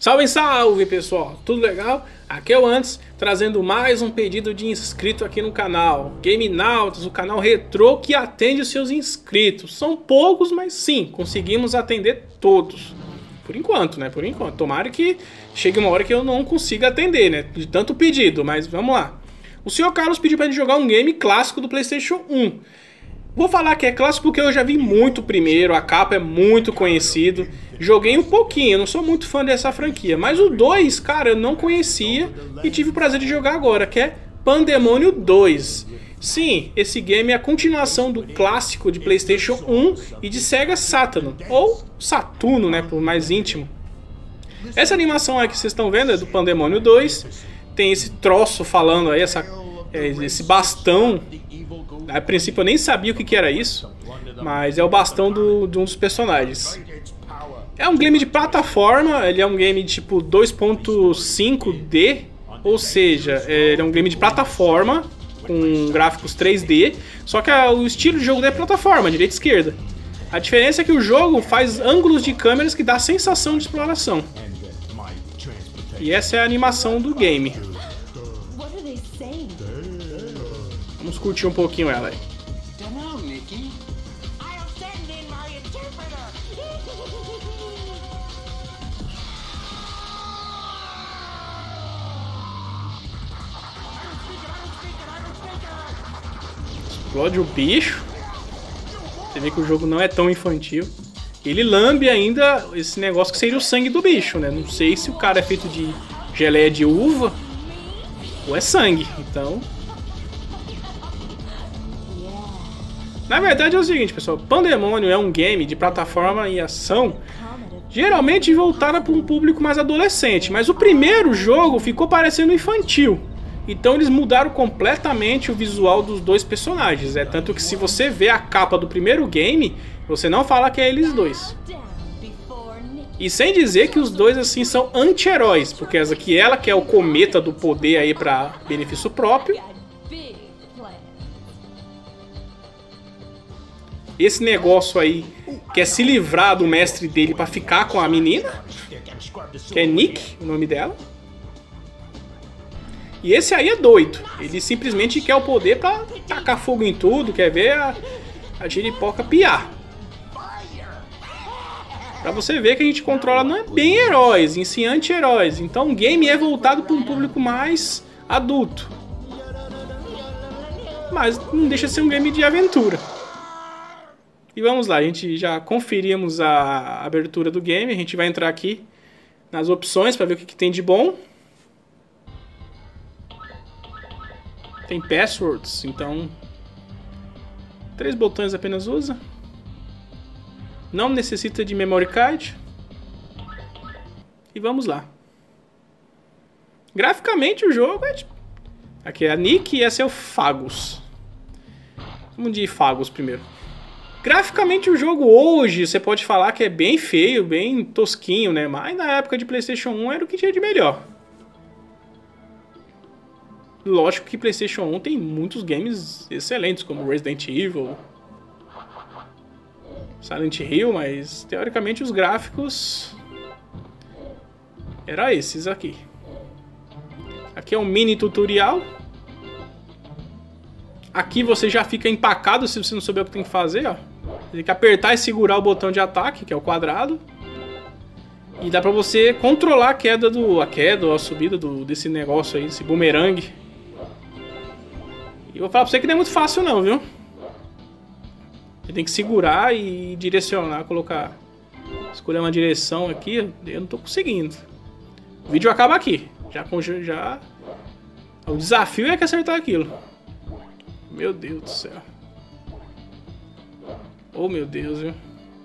Salve, salve pessoal, tudo legal? Aqui é o Antes, trazendo mais um pedido de inscrito aqui no canal Game Nautas, o canal retrô que atende os seus inscritos. São poucos, mas sim, conseguimos atender todos. Por enquanto, né? Por enquanto. Tomara que chegue uma hora que eu não consiga atender, né? De tanto pedido, mas vamos lá. O senhor Carlos pediu pra gente jogar um game clássico do PlayStation 1. Vou falar que é clássico porque eu já vi muito primeiro, a capa é muito conhecido. Joguei um pouquinho, eu não sou muito fã dessa franquia. Mas o 2, cara, eu não conhecia e tive o prazer de jogar agora, que é Pandemônio 2. Sim, esse game é a continuação do clássico de PlayStation 1 e de Sega Saturn, ou Saturno, né, por mais íntimo. Essa animação aí que vocês estão vendo é do Pandemônio 2. Tem esse troço falando aí, esse bastão. A princípio eu nem sabia o que era isso, mas é o bastão de um dos personagens. É um game de plataforma, ele é um game tipo 2.5D, ou seja, ele é um game de plataforma com gráficos 3D, só que o estilo de jogo dele é plataforma, direita e esquerda. A diferença é que o jogo faz ângulos de câmeras que dá a sensação de exploração. E essa é a animação do game. Vamos curtir um pouquinho ela aí. Explode o bicho. Você vê que o jogo não é tão infantil. Ele lambe ainda esse negócio que seria o sangue do bicho, né? Não sei se o cara é feito de geleia de uva ou é sangue, então... Na verdade é o seguinte, pessoal, Pandemônio é um game de plataforma e ação geralmente voltada para um público mais adolescente, mas o primeiro jogo ficou parecendo infantil, então eles mudaram completamente o visual dos dois personagens, tanto que se você vê a capa do primeiro game, você não fala que é eles dois. E sem dizer que os dois assim são anti-heróis, porque essa aqui ela que é o cometa do poder aí para benefício próprio. Esse negócio aí quer se livrar do mestre dele pra ficar com a menina, que é Nick, o nome dela. E esse aí é doido. Ele simplesmente quer o poder pra tacar fogo em tudo, quer ver a giripoca piar. Pra você ver que a gente controla não é bem heróis, em si anti-heróis. Então o game é voltado para um público mais adulto. Mas não deixa de ser um game de aventura. E vamos lá, a gente já conferimos a abertura do game, a gente vai entrar aqui nas opções para ver o que tem de bom. Tem passwords, então 3 botões apenas usa. Não necessita de memory card. E vamos lá. Graficamente o jogo é tipo... Aqui é a Nick e esse é o Fagus. Vamos de Fagus primeiro. Graficamente o jogo hoje, você pode falar que é bem feio, bem tosquinho, né? Mas na época de PlayStation 1 era o que tinha de melhor. Lógico que PlayStation 1 tem muitos games excelentes, como Resident Evil, Silent Hill, mas teoricamente os gráficos eram esses aqui. Aqui é um mini tutorial. Aqui você já fica empacado se você não souber o que tem que fazer, ó. Tem que apertar e segurar o botão de ataque, que é o quadrado. E dá pra você controlar a queda ou a subida desse negócio aí, desse bumerangue. E eu vou falar pra você que não é muito fácil não, viu? Você tem que segurar e direcionar, escolher uma direção aqui, eu não tô conseguindo. O vídeo acaba aqui. O desafio é que acertar aquilo. Meu Deus do céu. Oh, meu Deus, viu?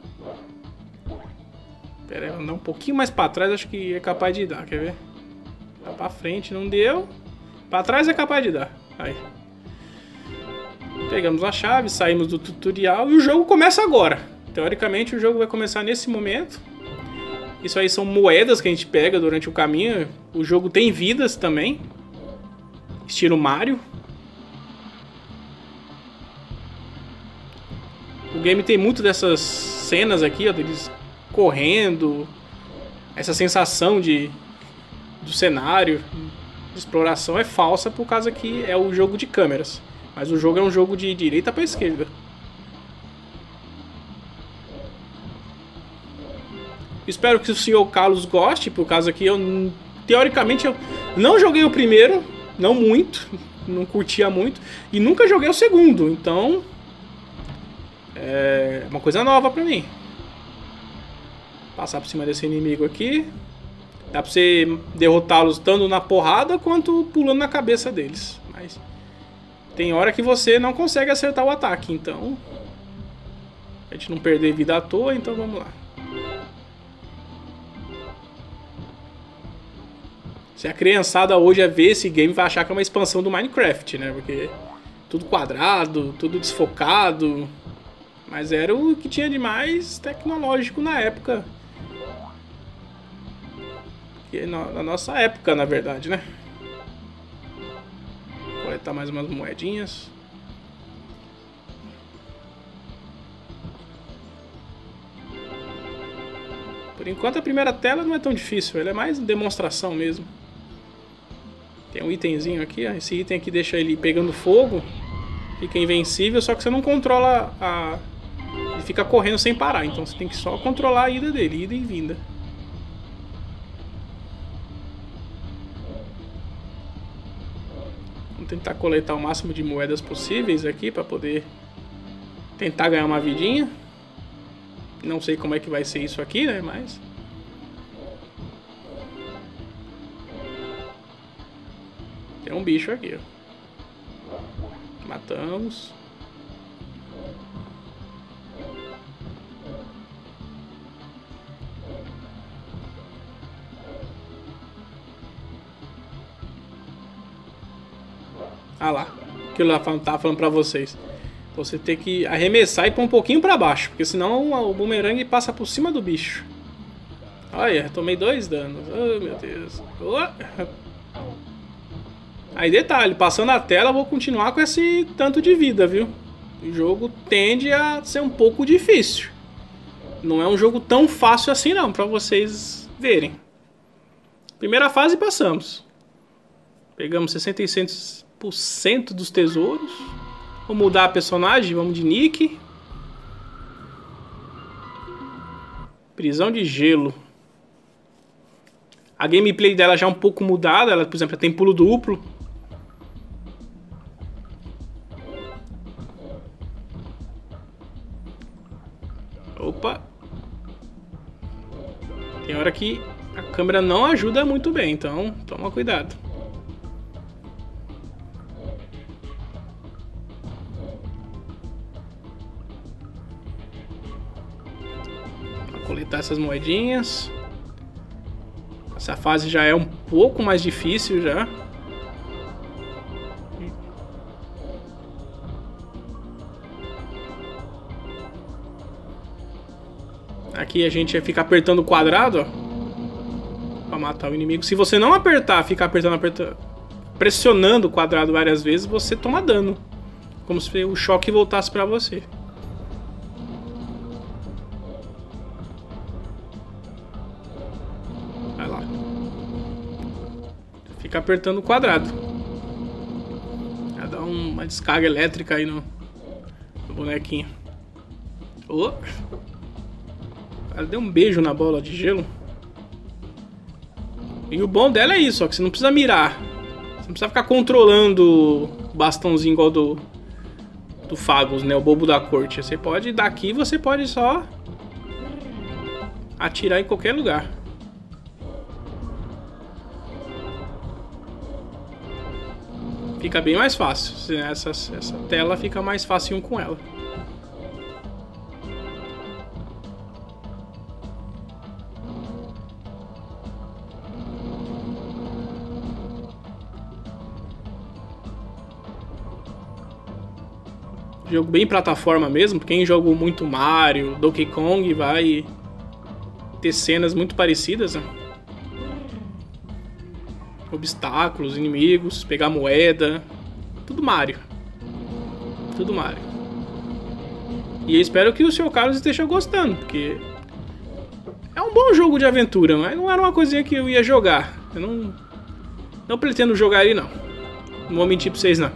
Pera aí, vou andar um pouquinho mais pra trás, acho que é capaz de dar, quer ver? Tá pra frente, não deu. Pra trás é capaz de dar. Aí. Pegamos a chave, saímos do tutorial e o jogo começa agora. Teoricamente o jogo vai começar nesse momento. Isso aí são moedas que a gente pega durante o caminho. O jogo tem vidas também. Estilo Mario. O game tem muito dessas cenas aqui, ó, deles correndo, essa sensação do cenário, de exploração é falsa por causa que é o jogo de câmeras. Mas o jogo é um jogo de direita para esquerda. Espero que o senhor Carlos goste, por causa que eu, teoricamente, eu não joguei o primeiro, não muito, não curtia muito, e nunca joguei o segundo, então é uma coisa nova pra mim. Passar por cima desse inimigo aqui. Dá pra você derrotá-los tanto na porrada quanto pulando na cabeça deles. Mas tem hora que você não consegue acertar o ataque, então a gente não perder vida à toa, então vamos lá. Se a criançada hoje ver esse game, vai achar que é uma expansão do Minecraft, né? Porque tudo quadrado, tudo desfocado. Mas era o que tinha de mais tecnológico na época. Na nossa época, na verdade, né? Vou coletar mais umas moedinhas. Por enquanto a primeira tela não é tão difícil, ela é mais demonstração mesmo. Tem um itemzinho aqui, ó. Esse item aqui deixa ele pegando fogo. Fica invencível, só que você não controla a... Ele fica correndo sem parar, então você tem que só controlar a ida dele, ida e vinda. Vamos tentar coletar o máximo de moedas possíveis aqui para poder tentar ganhar uma vidinha. Não sei como é que vai ser isso aqui, né, mas... Tem um bicho aqui, ó. Matamos. Ah lá, aquilo lá tava falando pra vocês. Você tem que arremessar e pôr um pouquinho pra baixo, porque senão o bumerangue passa por cima do bicho. Olha, tomei 2 danos. Oh, meu Deus. Oh. Aí detalhe, passando a tela eu vou continuar com esse tanto de vida, viu? O jogo tende a ser um pouco difícil. Não é um jogo tão fácil assim não, pra vocês verem. Primeira fase passamos. Pegamos 66% dos tesouros. Vamos mudar a personagem, vamos de Nick. Prisão de gelo. A gameplay dela já é um pouco mudada. Ela, por exemplo, tem pulo duplo. Opa. Tem hora que a câmera não ajuda muito bem, então toma cuidado. Vou coletar essas moedinhas. Essa fase já é um pouco mais difícil já. Aqui a gente fica apertando o quadrado, ó, pra matar o inimigo. Se você não apertar, ficar apertando, pressionando o quadrado várias vezes, você toma dano. Como se o choque voltasse pra você. Vai lá. Fica apertando o quadrado. Vai dar uma descarga elétrica aí no bonequinho. Oh. Ela deu um beijo na bola de gelo. E o bom dela é isso, ó, que você não precisa mirar. Você não precisa ficar controlando o bastãozinho igual do Fagus, né? O bobo da corte. Você pode, daqui você pode só atirar em qualquer lugar. Fica bem mais fácil. Essa tela fica mais fácil com ela. Jogo bem plataforma mesmo. Quem jogou muito Mario, Donkey Kong vai ter cenas muito parecidas, né? Obstáculos, inimigos, pegar moeda. Tudo Mario. Tudo Mario. E eu espero que o Sr. Carlos esteja gostando, porque É um bom jogo de aventura, mas não era uma coisinha que eu ia jogar. Eu não pretendo jogar ele, não. Não vou mentir pra vocês, não.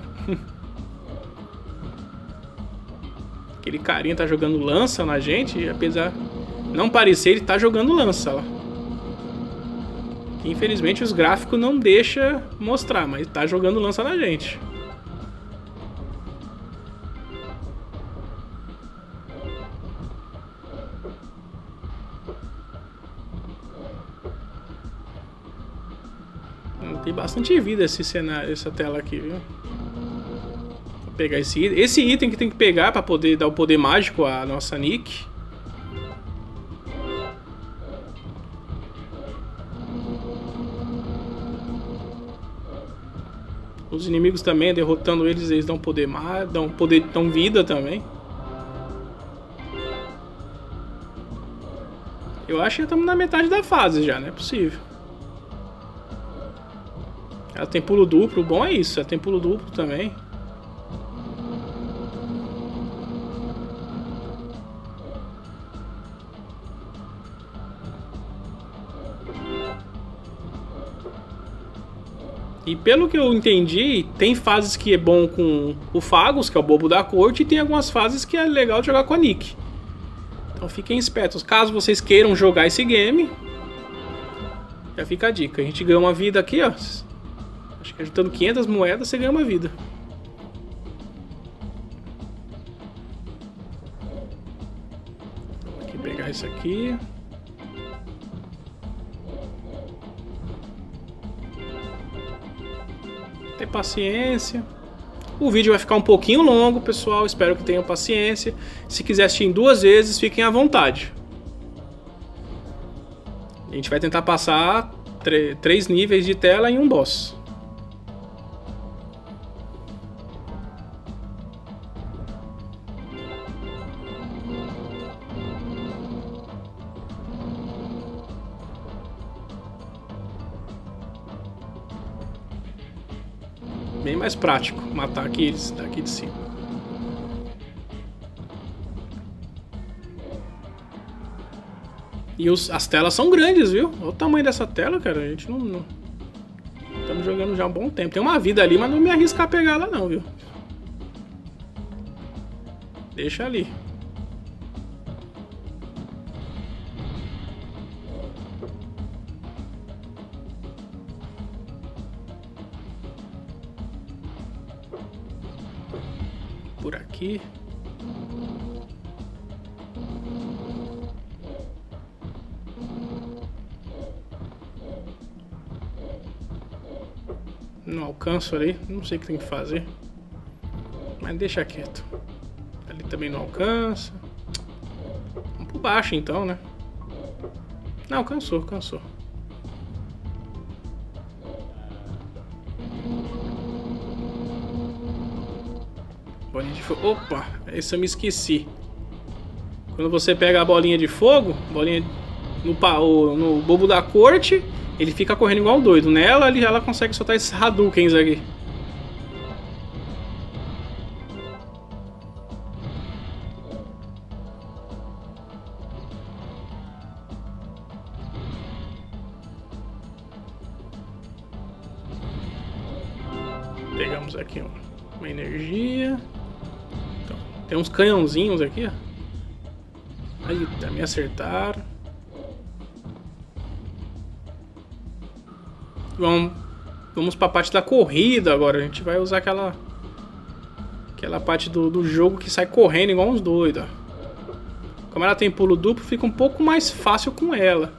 Aquele carinha tá jogando lança na gente, e apesar de não parecer, ele tá jogando lança, ó. Que, infelizmente os gráficos não deixam mostrar, mas tá jogando lança na gente. Tem bastante vida esse cenário, essa tela aqui, viu? Vou pegar esse item que tem que pegar para poder dar o poder mágico à nossa Nick. Os inimigos também, derrotando eles, eles dão poder mágico, dão vida também. Eu acho que estamos na metade da fase já, não é possível. Ela tem pulo duplo, o bom é isso, ela tem pulo duplo também. E pelo que eu entendi, tem fases que é bom com o Fagus, que é o bobo da corte, e tem algumas fases que é legal jogar com a Nick. Então fiquem espertos, caso vocês queiram jogar esse game, já fica a dica. A gente ganhou uma vida aqui, ó. Acho que juntando 500 moedas você ganha uma vida. Vou aqui pegar isso aqui. Ter paciência. O vídeo vai ficar um pouquinho longo, pessoal. Espero que tenham paciência. Se quiser assistir em 2 vezes, fiquem à vontade. A gente vai tentar passar 3 níveis de tela em um boss. Bem mais prático matar aqueles daqui de cima. E as telas são grandes, viu? Olha o tamanho dessa tela, cara. A gente não... Estamos jogando já há um bom tempo. Tem uma vida ali, mas não me arriscar a pegar ela não, viu? Deixa ali. Por aqui. Não alcanço ali, não sei o que tem que fazer. Mas deixa quieto. Ali também não alcança. Vamos por baixo então, né? Não, alcançou. Bolinha de fogo. Opa, esse eu me esqueci. Quando você pega a bolinha de fogo, bolinha no bobo da corte, ele fica correndo igual um doido. Nela, ela consegue soltar esses Hadoukens aqui. Pegamos aqui uma energia. Então, tem uns canhãozinhos aqui, ó. Aí, me acertaram. Vamos pra parte da corrida agora. A gente vai usar aquela parte do jogo que sai correndo igual uns doidos, ó. Como ela tem pulo duplo, fica um pouco mais fácil com ela.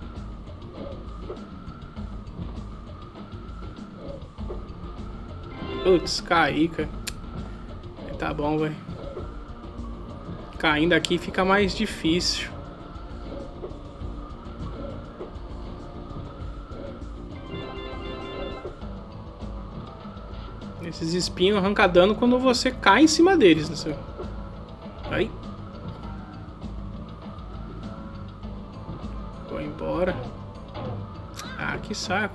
Putz, caí, cara. Tá bom, velho. Caindo aqui fica mais difícil. Esses espinhos arrancam dano quando você cai em cima deles, né? Aí. Vou embora. Ah, que saco.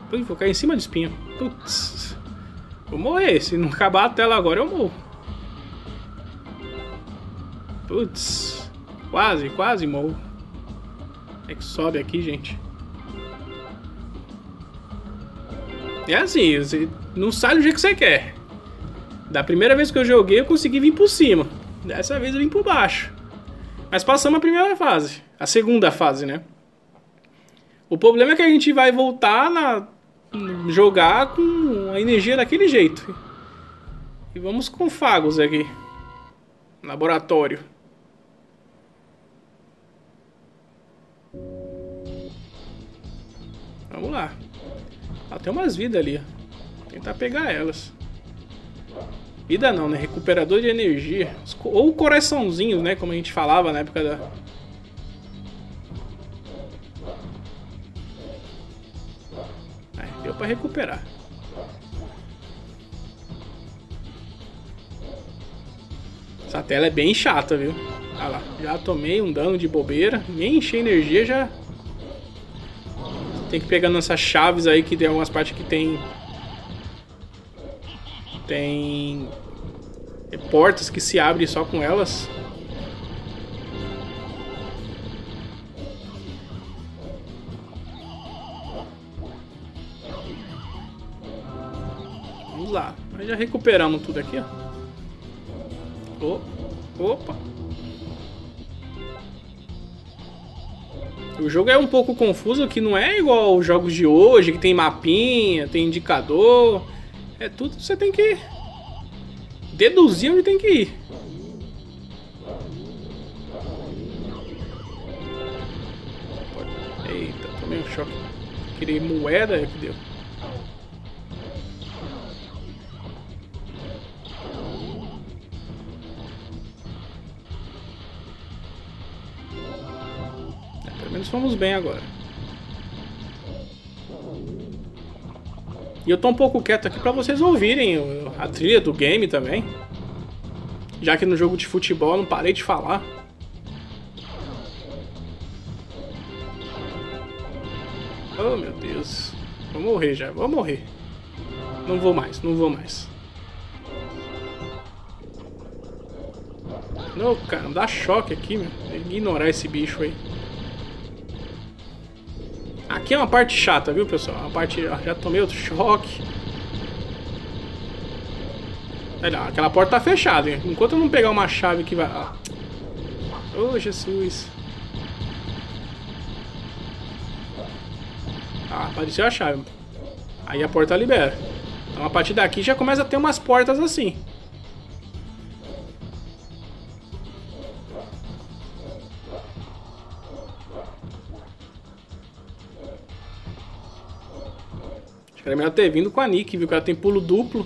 Ui, vou cair em cima do espinho. Putz. Vou morrer. Se não acabar a tela agora, eu morro. Putz. Quase morro. É que sobe aqui, gente. É assim, você não sai do jeito que você quer. Da primeira vez que eu joguei, eu consegui vir por cima. Dessa vez eu vim por baixo. Mas passamos a primeira fase. A segunda fase, né? O problema é que a gente vai voltar jogar com a energia daquele jeito. E vamos com fagos aqui. Laboratório. Vamos lá. Tem umas vidas ali. Tentar pegar elas. Vida não, né? Recuperador de energia. Ou coraçãozinhos, né? Como a gente falava na época da... Deu pra recuperar. Essa tela é bem chata, viu? Olha lá. Já tomei um dano de bobeira. Nem enchi energia, já... Tem que pegar nessas chaves aí, que tem algumas partes que tem portas que se abrem só com elas. Vamos lá. Nós já recuperamos tudo aqui, ó. Opa. O jogo é um pouco confuso, que não é igual aos jogos de hoje, que tem mapinha, tem indicador. É tudo que você tem que deduzir onde tem que ir. Eita, tomei um choque. Queria moeda, é que deu. Pelo menos fomos bem agora. E eu tô um pouco quieto aqui pra vocês ouvirem a trilha do game também. Já que no jogo de futebol eu não parei de falar. Oh, meu Deus. Vou morrer já, vou morrer. Não vou mais, não vou mais. Não, cara, dá choque aqui, meu. Ignorar esse bicho aí. Aqui é uma parte chata, viu, pessoal? Uma parte... Já tomei outro choque. Olha, aquela porta tá fechada, hein? Enquanto eu não pegar uma chave que vai... Oh, Jesus. Apareceu a chave. Aí a porta libera. Então a partir daqui já começa a ter umas portas assim. Era melhor ter vindo com a Nick, viu? Que ela tem pulo duplo.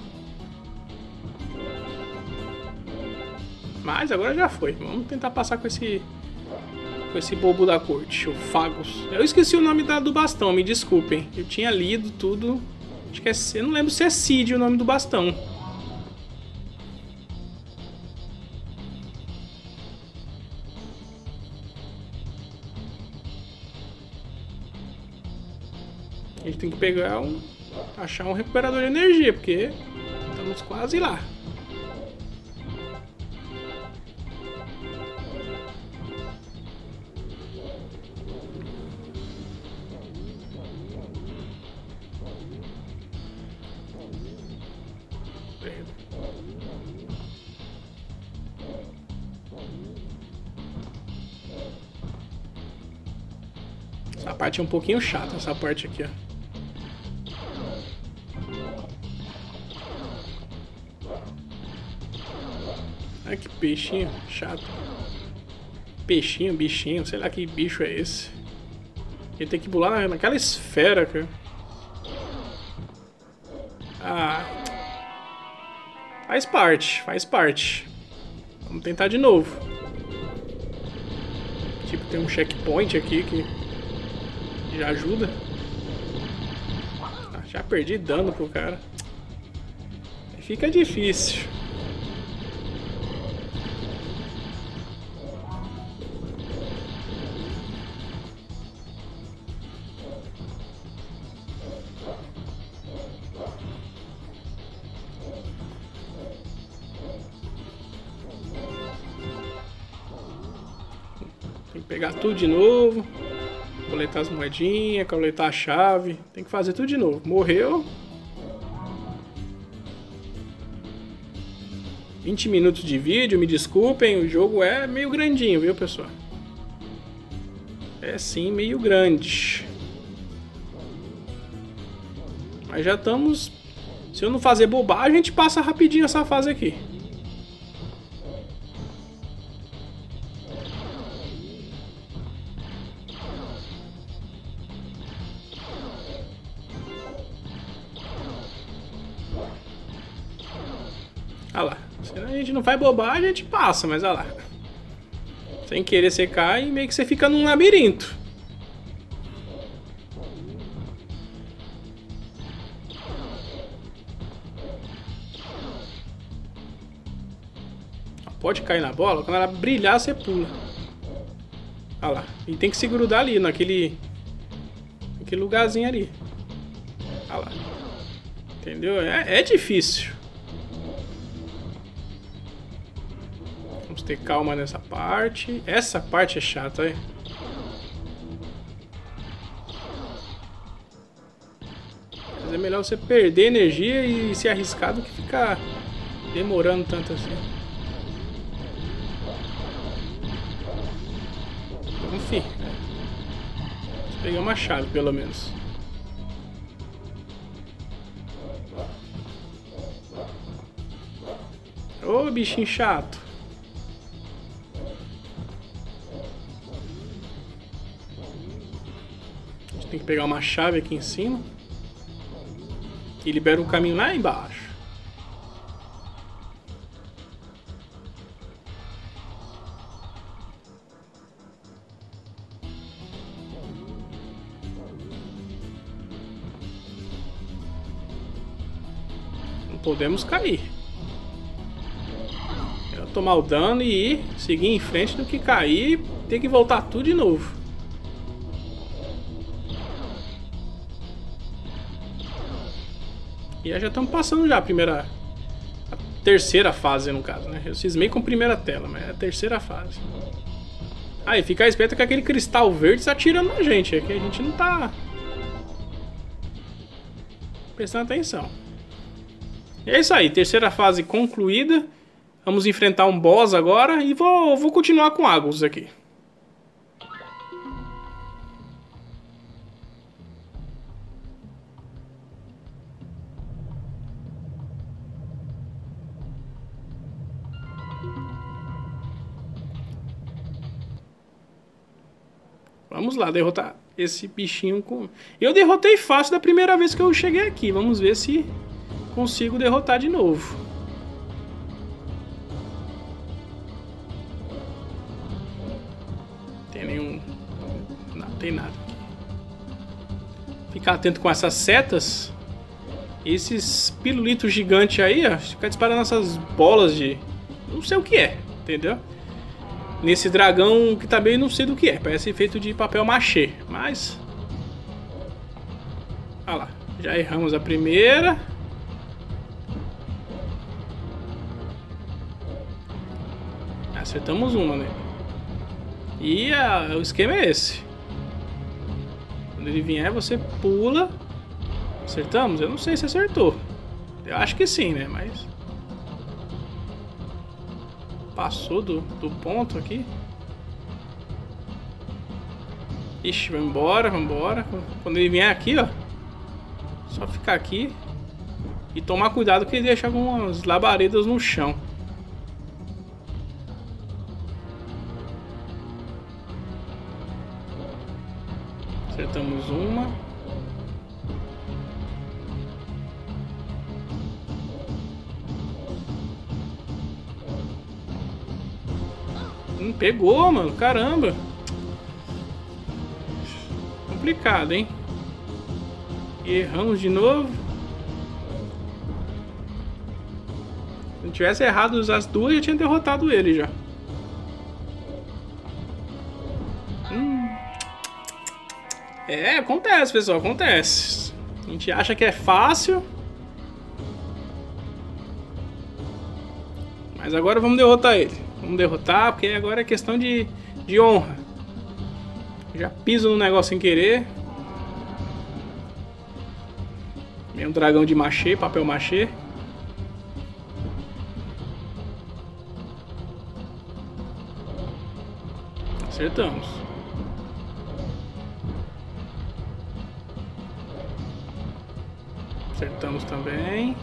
Mas agora já foi. Vamos tentar passar com esse bobo da corte, o Fagos. Eu esqueci o nome do bastão, me desculpem. Eu tinha lido tudo. Acho que é... Eu não lembro se é Cid o nome do bastão. A gente tem que pegar achar um recuperador de energia, porque estamos quase lá. Essa parte é um pouquinho chata, essa parte aqui, ó. Ai, que peixinho chato. Peixinho, bichinho, sei lá que bicho é esse. Ele tem que pular naquela esfera, cara. Ah. Faz parte, faz parte. Vamos tentar de novo. Tipo, tem um checkpoint aqui que já ajuda. Já perdi dano pro cara. Fica difícil. Pegar tudo de novo. Coletar as moedinhas, coletar a chave. Tem que fazer tudo de novo. Morreu. 20 minutos de vídeo, me desculpem. O jogo é meio grandinho, viu, pessoal? É sim, meio grande. Mas já estamos... Se eu não fazer bobagem, a gente passa rapidinho essa fase aqui. Olha lá. Se a gente não faz bobagem, a gente passa, mas olha lá. Sem querer você cai e meio que você fica num labirinto. Pode cair na bola, quando ela brilhar você pula. Olha lá. E tem que se grudar ali, naquele lugarzinho ali. Olha lá. Entendeu? É difícil. Vamos ter calma nessa parte. Essa parte é chata, é? Mas é melhor você perder energia e se arriscar do que ficar demorando tanto assim. Enfim. Vamos pegar uma chave, pelo menos. Ô, bichinho chato. A gente tem que pegar uma chave aqui em cima. E libera um caminho lá embaixo. Não podemos cair. Tomar o dano e ir, seguir em frente do que cair e ter que voltar tudo de novo. E aí já estamos passando já a terceira fase no caso, né? Eu cismei com a primeira tela, mas é a terceira fase. Aí fica esperto que aquele cristal verde está atirando na gente, é que a gente não tá prestando atenção. E é isso aí, terceira fase concluída. Vamos enfrentar um boss agora e vou continuar com Agus aqui. Vamos lá, derrotar esse bichinho com... Eu derrotei fácil da primeira vez que eu cheguei aqui. Vamos ver se consigo derrotar de novo. Não tem nada aqui. Ficar atento com essas setas. Esses pirulitos gigantes aí, ó. Ficar disparando essas bolas de... Não sei o que é, entendeu? Nesse dragão que também não sei do que é. Parece feito de papel machê, mas... Olha lá. Já erramos a primeira. Acertamos uma, né? E o esquema é esse. Quando ele vier, você pula. Acertamos? Eu não sei se acertou. Eu acho que sim, né? Mas... Passou do ponto aqui. Ixi, vamos embora, vamos embora. Quando ele vier aqui, ó. Só ficar aqui. E tomar cuidado que ele deixa algumas labaredas no chão. Acertamos uma. Pegou, mano. Caramba. Complicado, hein? Erramos de novo. Se não tivesse errado as duas, eu tinha derrotado ele já. É, acontece, pessoal, acontece. A gente acha que é fácil. Mas agora vamos derrotar ele. Vamos derrotar, porque agora é questão de honra. Já piso no negócio sem querer. Vem um dragão de machê, papel machê. Acertamos. Acertamos também.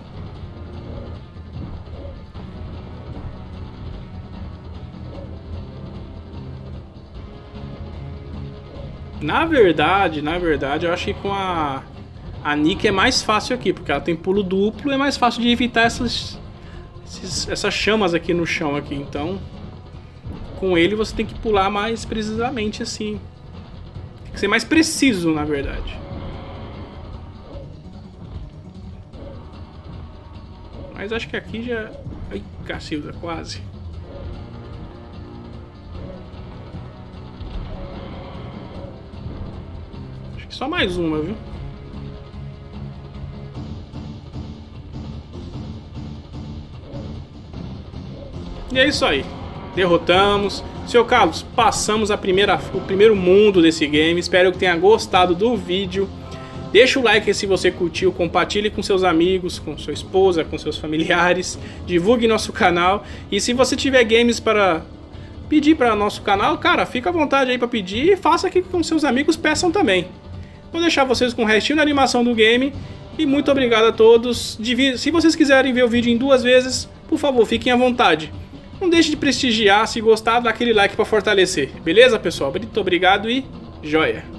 Na verdade, eu acho que com a Nick é mais fácil aqui, porque ela tem pulo duplo e é mais fácil de evitar essas chamas aqui no chão aqui. Então, com ele você tem que pular mais precisamente assim. Tem que ser mais preciso, na verdade. Mas acho que aqui já... Ai, Cacilda, quase. Acho que só mais uma, viu? E é isso aí. Derrotamos. Seu Carlos, passamos o primeiro mundo desse game. Espero que tenha gostado do vídeo. Deixa o like aí se você curtiu, compartilhe com seus amigos, com sua esposa, com seus familiares, divulgue nosso canal. E se você tiver games para pedir para nosso canal, cara, fica à vontade aí para pedir e faça aqui com seus amigos, peçam também. Vou deixar vocês com o restinho da animação do game e muito obrigado a todos. Se vocês quiserem ver o vídeo em 2 vezes, por favor, fiquem à vontade. Não deixe de prestigiar, se gostar, dá aquele like para fortalecer. Beleza, pessoal? Muito obrigado e joia!